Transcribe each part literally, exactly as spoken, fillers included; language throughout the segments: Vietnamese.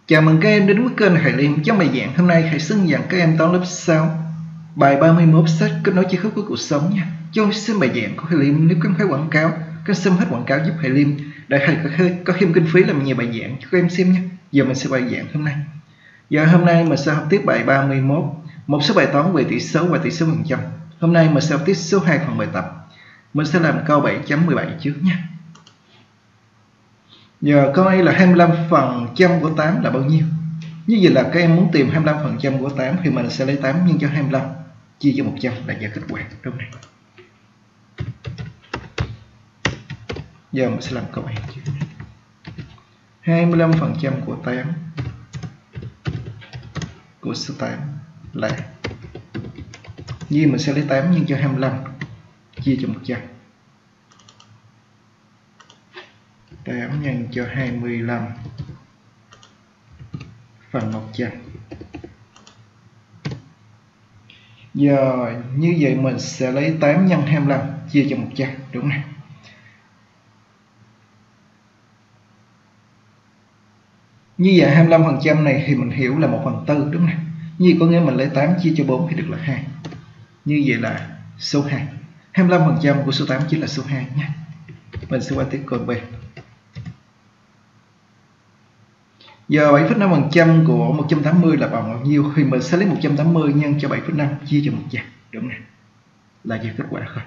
Chào mừng các em đến với kênh Hải Liêm. Trong bài giảng hôm nay, Hải xin dặn các em toán lớp sáu bài ba mươi mốt sách kết nối chi khớp của cuộc sống nha. Trong xem bài giảng của Hải Liêm, nếu các em thấy quảng cáo, các em xem hết quảng cáo giúp Hải Liêm để Hải có, có thêm kinh phí làm nhiều bài giảng cho các em xem nha. Giờ mình sẽ bài giảng hôm nay. Giờ hôm nay mình sẽ học tiếp bài ba mươi mốt, một số bài toán về tỷ số và tỷ số phần trăm. Hôm nay mình sẽ học tiếp số hai phần bài tập. Mình sẽ làm câu bảy chấm mười bảy trước nha. Giờ câu A là hai mươi lăm phần trăm của tám là bao nhiêu? Như vậy là các em muốn tìm hai mươi lăm phần trăm của tám thì mình sẽ lấy tám nhân cho hai mươi lăm chia cho một trăm là ra kết quả đúng này. Giờ mình sẽ làm câu A trước. hai mươi lăm phần trăm của tám của số tám là, như mình sẽ lấy tám nhân cho hai mươi lăm chia cho một trăm. tám nhân cho hai mươi lăm phần một trăm. Giờ như vậy mình sẽ lấy tám nhân hai mươi lăm chia cho một trăm đúng không? Như vậy hai mươi lăm phần trăm này thì mình hiểu là một phần tư đúng không? Như có nghĩa mình lấy tám chia cho bốn thì được là hai. Như vậy là số hai. hai mươi lăm phần trăm của số tám chính là số hai nhé. Mình sẽ qua tiếp câu B. Giờ bảy phẩy năm phần trăm của một trăm tám mươi là bằng bao nhiêu? Thì mình sẽ lấy một trăm tám mươi nhân cho bảy phẩy năm chia cho một trăm. Đúng này. Là ra kết quả thôi.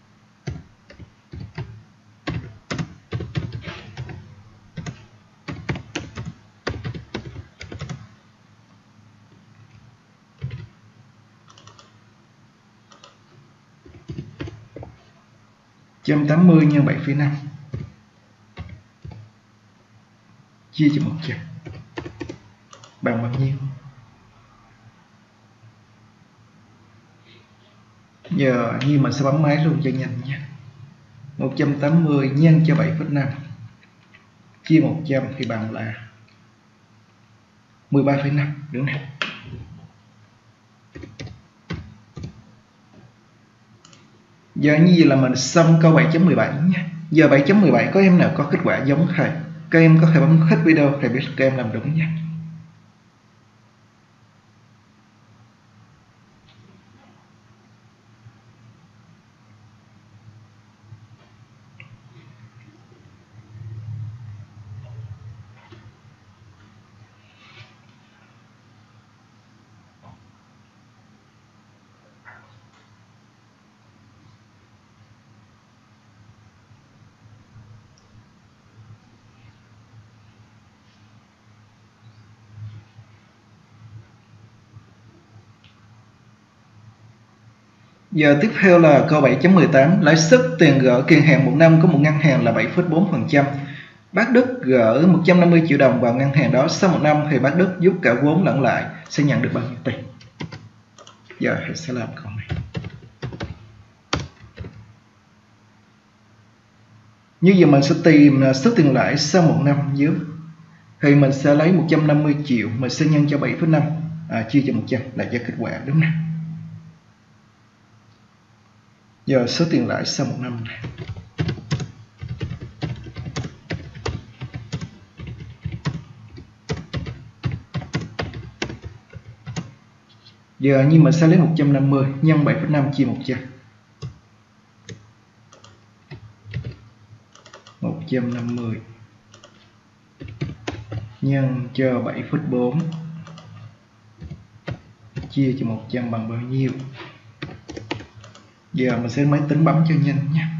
một trăm tám mươi nhân bảy phẩy năm chia cho một trăm bằng bao nhiêu? Giờ như mình sẽ bấm máy luôn cho nhanh nha. một trăm tám mươi nhân cho bảy phẩy năm chia một trăm thì bằng là mười ba phẩy năm đúng không? Giờ như vậy là mình xong câu bảy chấm mười bảy nhé. Giờ bảy chấm mười bảy có em nào có kết quả giống thầy? Các em có thể bấm hết video để biết các em làm đúng nha. Giờ tiếp theo là câu bảy chấm mười tám. Lãi suất tiền gửi kỳ hạn một năm của một ngân hàng là bảy phẩy bốn phần trăm. Bác Đức gửi một trăm năm mươi triệu đồng vào ngân hàng đó, sau một năm thì bác Đức rút cả vốn lẫn lãi sẽ nhận được bao nhiêu tiền? Giờ thầy sẽ làm câu này. Như vậy mình sẽ tìm số tiền lãi sau một năm dưới. Thì mình sẽ lấy một trăm năm mươi triệu, mình sẽ nhân cho bảy phẩy năm à, chia cho một trăm là ra kết quả đúng không? Giờ số tiền lãi sau một năm này. Giờ như mình sẽ lấy một trăm năm mươi nhân bảy phẩy năm chia một trăm. một trăm năm mươi nhân cho bảy phẩy bốn chia cho một trăm bằng bao nhiêu? Giờ mình sẽ máy tính bấm cho nhanh nhé.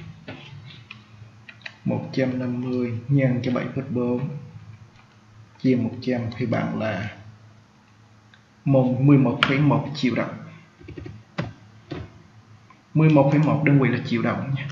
một trăm năm mươi nhân cho bảy phẩy bốn chia một trăm thì bằng là mười một phẩy một triệu đồng. mười một phẩy một đơn vị là triệu đồng nha.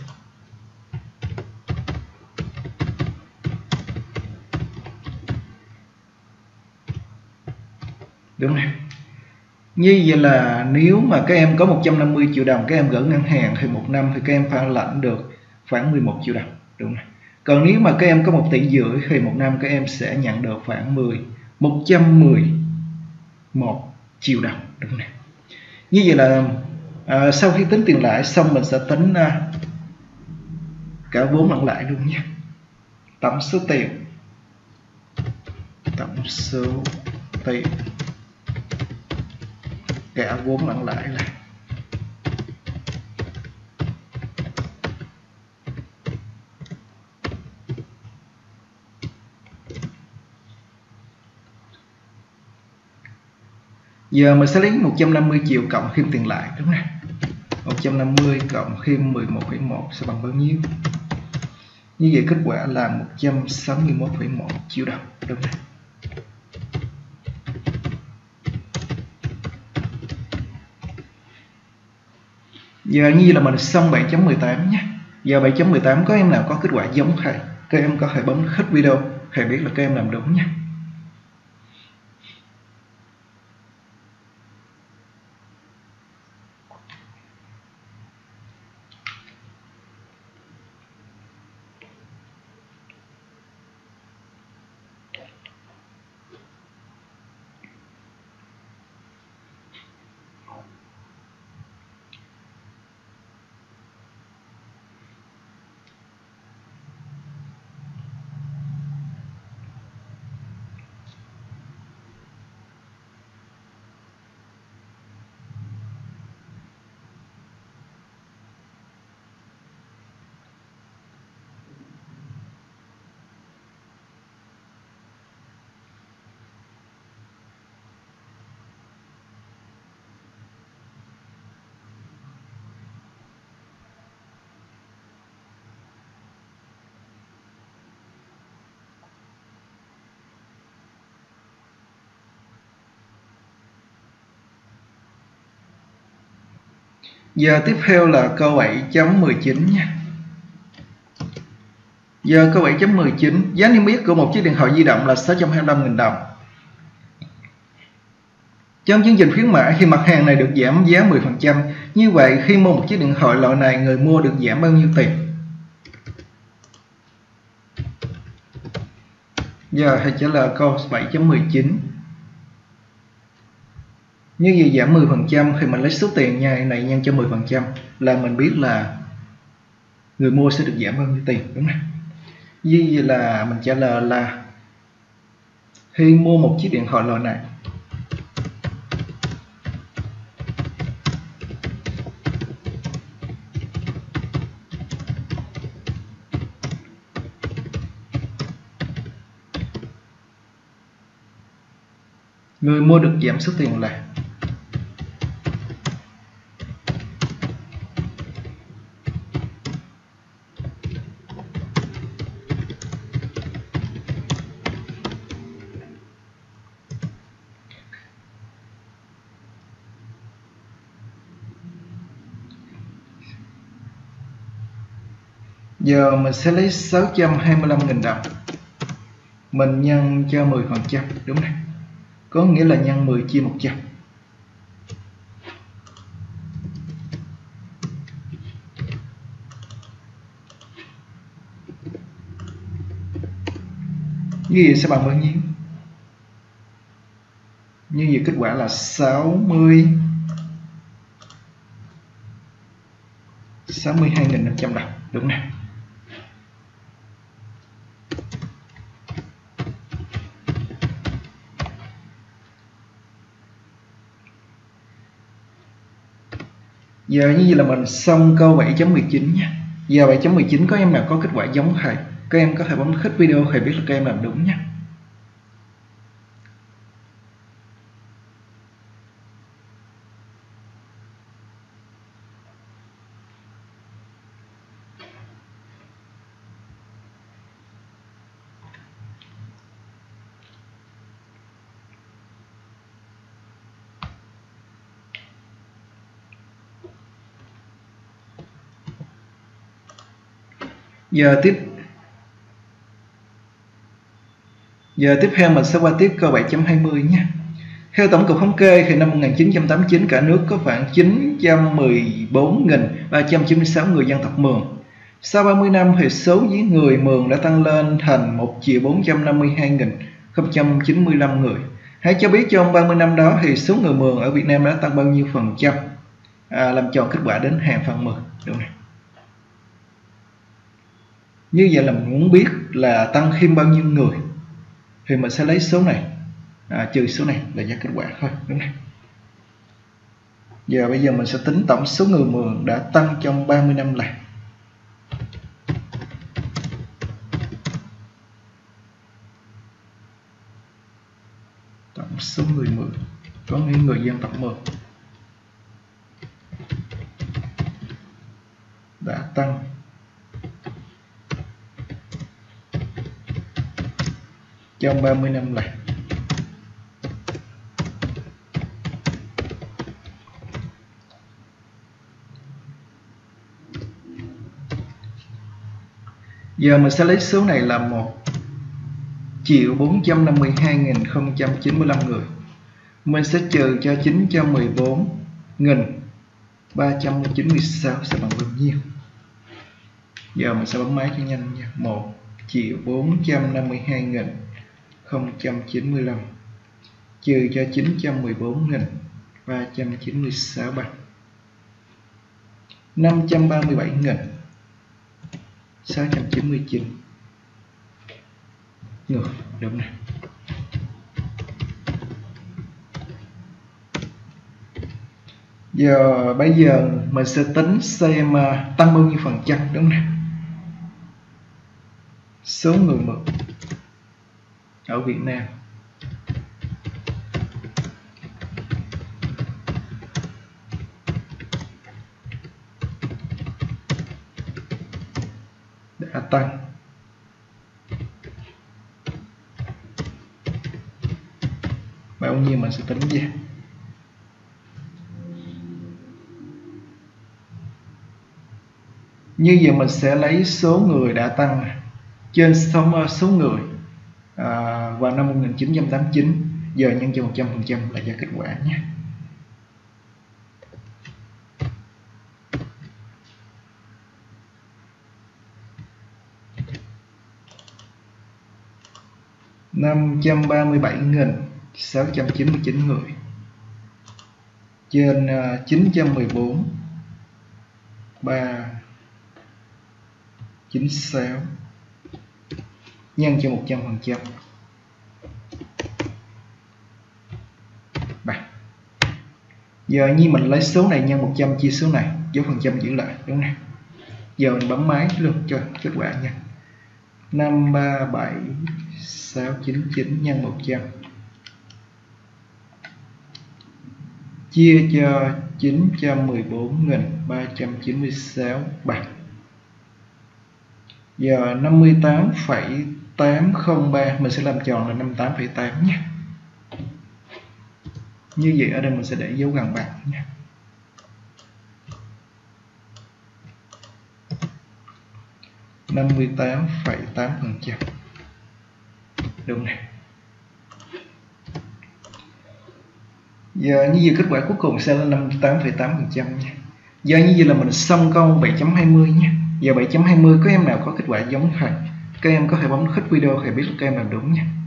Đúng không? Như vậy là nếu mà các em có một trăm năm mươi triệu đồng các em gửi ngân hàng thì một năm thì các em phải lãnh được khoảng mười một triệu đồng, đúng không? Còn nếu mà các em có một tỷ rưỡi thì một năm các em sẽ nhận được khoảng mười một trăm mười một triệu đồng, đúng không? Như vậy là à, sau khi tính tiền lãi xong mình sẽ tính à, cả vốn lẫn lãi luôn nhé. Tổng số tiền tổng số tiền cả vốn lẫn lãi là giờ mình sẽ lấy một trăm năm mươi triệu cộng thêm tiền lãi, đúng không? một trăm năm mươi cộng thêm mười một phẩy một sẽ bằng bao nhiêu? Như vậy kết quả là một trăm sáu mươi mốt phẩy một triệu đồng, đúng không? Giờ như là mình xong bảy chấm mười tám nhé. Giờ bảy chấm mười tám có em nào có kết quả giống thầy, các em có thể bấm hết video, thầy biết là các em làm đúng nha. Giờ tiếp theo là câu bảy chấm mười chín nha. Giờ câu bảy chấm mười chín, giá niêm yết của một chiếc điện thoại di động là sáu trăm hai mươi lăm nghìn đồng. Trong chương trình khuyến mãi thì mặt hàng này được giảm giá mười phần trăm. Như vậy khi mua một chiếc điện thoại loại này, người mua được giảm bao nhiêu tiền? Giờ hãy trả lời câu bảy chấm mười chín. Như vậy giảm mười phần trăm thì mình lấy số tiền nha này nhân cho mười phần trăm là mình biết là người mua sẽ được giảm bao nhiêu tiền, đúng không? Như vậy là mình trả lời là khi mua một chiếc điện thoại loại này, người mua được giảm số tiền là giờ mình sẽ lấy sáu trăm hai mươi lăm nghìn đồng mình nhân cho mười phần trăm, đúng không? Có nghĩa là nhân mười chia một trăm. Như vậy sẽ bằng bao nhiêu? Như vậy kết quả là sáu mươi sáu mươi hai nghìn năm trăm đồng, đúng không? Giờ như vậy là mình xong câu bảy chấm mười chín nha. Giờ bảy chấm mười chín có em nào có kết quả giống thầy, các em có thể bấm hết video, thầy biết là các em làm đúng nha. Giờ tiếp Giờ tiếp theo mình sẽ qua tiếp câu bảy chấm hai mươi nhé. Theo tổng cục thống kê thì năm một nghìn chín trăm tám mươi chín cả nước có khoảng chín trăm mười bốn nghìn ba trăm chín mươi sáu người dân tộc Mường. Sau ba mươi năm thì số người Mường đã tăng lên thành một triệu bốn trăm năm mươi hai nghìn không trăm chín mươi lăm người. Hãy cho biết trong ba mươi năm đó thì số người Mường ở Việt Nam đã tăng bao nhiêu phần trăm? À, làm chọn kết quả đến hàng phần mười, đúng không? Như vậy là mình muốn biết là tăng thêm bao nhiêu người. thì mình sẽ lấy số này à, trừ số này là ra kết quả thôi, đúng không? Giờ bây giờ mình sẽ tính tổng số người mượn đã tăng trong ba mươi năm là tổng số người mượn có những người dân tộc mượn đã tăng trong ba mươi năm là giờ mình sẽ lấy số này là một triệu bốn trăm năm mươi hai nghìn không trăm chín mươi lăm người. Mình sẽ trừ cho chín trăm mười bốn nghìn ba trăm chín mươi sáu sẽ bằng bao nhiêu? Giờ mình sẽ bấm máy cho nhanh nha. một triệu bốn trăm năm mươi hai nghìn không trăm chín mươi lăm trừ cho chín trăm mười bốn nghìn ba trăm chín mươi sáu bằng năm trăm ba mươi bảy nghìn sáu trăm chín mươi chín người, đúng này. Giờ bây giờ mình sẽ tính xem tăng bao nhiêu phần trăm, đúng không? Số người mượn ở Việt Nam đã tăng bao nhiêu mình sẽ tính ra. Như vậy mình sẽ lấy số người đã tăng trên số, số người à, vào năm một nghìn chín trăm tám mươi chín, giờ nhân cho một trăm phần trăm là ra kết quả nhé. năm trăm ba mươi bảy nghìn sáu trăm chín mươi chín người trên uh, chín trăm mười bốn ba chín sáu nhân cho một trăm phần trăm bằng. Giờ như mình lấy số này nhân một trăm chia số này, dấu phần trăm giữ lại, đúng không? Giờ mình bấm máy luôn cho kết quả nha. năm ba bảy sáu chín chín nhân một trăm chia cho chín trăm mười bốn nghìn ba trăm chín mươi sáu bằng. Giờ năm mươi tám phẩy tám không ba mình sẽ làm tròn là năm mươi tám phẩy tám nhé. Như vậy ở đây mình sẽ để dấu gần bằng nhé. năm mươi tám phẩy tám phần trăm, đúng này. Giờ như vậy kết quả cuối cùng sẽ là năm mươi tám phẩy tám phần trăm nha. Giờ như vậy là mình xong câu bảy chấm hai mươi nhé. Giờ bảy chấm hai mươi có em nào có kết quả giống thầy, các em có thể bấm thích video để biết là các em làm đúng nha.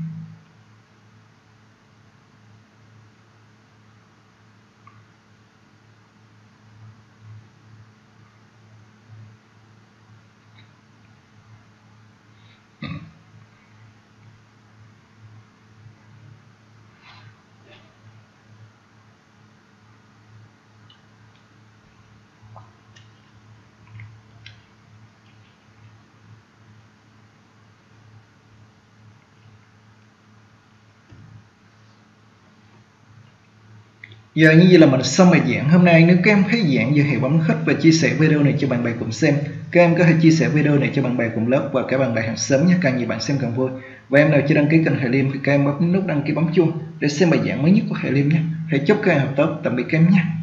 Giờ như vậy là mình xong bài giảng hôm nay. Nếu các em thấy giảng giờ hãy bấm thích và chia sẻ video này cho bạn bè cùng xem. Các em có thể chia sẻ video này cho bạn bè cùng lớp và cả bạn bè hàng xóm nhé, càng nhiều bạn xem càng vui. Và em nào chưa đăng ký kênh Hải Liêm thì các em bấm nút đăng ký, bấm chuông để xem bài giảng mới nhất của Hải Liêm nhé. Hãy chúc các em học tốt. Tạm biệt các em nhé.